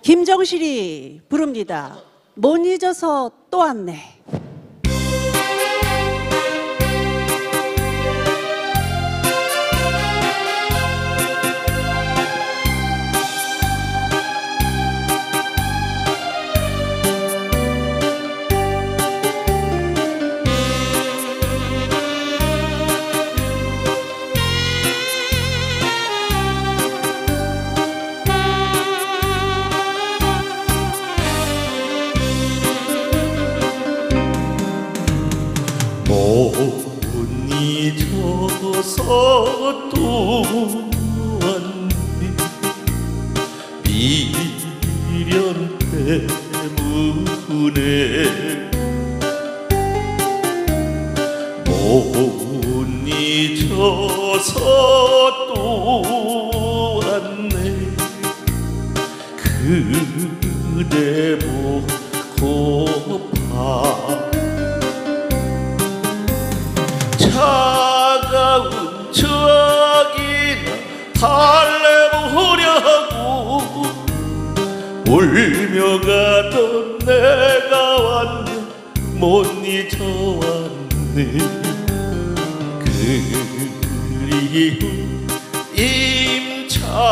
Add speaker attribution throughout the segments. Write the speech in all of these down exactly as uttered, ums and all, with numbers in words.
Speaker 1: 김정실이 부릅니다. 못 잊어서 또 왔네.
Speaker 2: 못 잊어서 또 왔네. 미련 때문에 못 잊어서 또 왔네. 그대 보고파 차가운 추억이나 달래보려고 울며 가던 내가 왔네. 못 잊어왔네. 그리움 임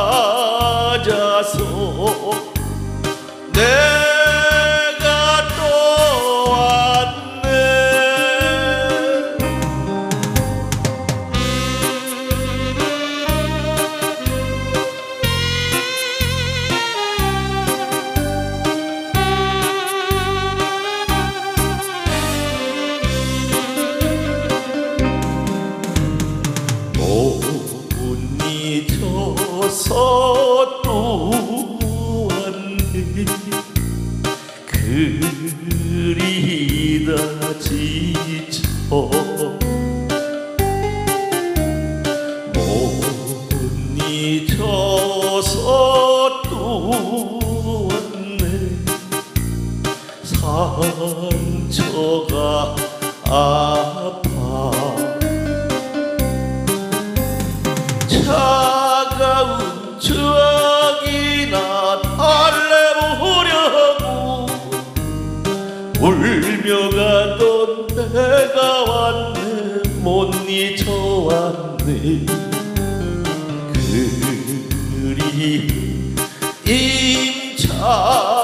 Speaker 2: 찾아서 내가 또 왔네. 못 잊어서 또 왔네. 그리다 지쳐 못 잊어서 또 왔네. 상처가 아파 차가운 추억이나 달래보려고 울며 가던 내가 왔네. 못 잊어왔네. 그리움 임 찾아서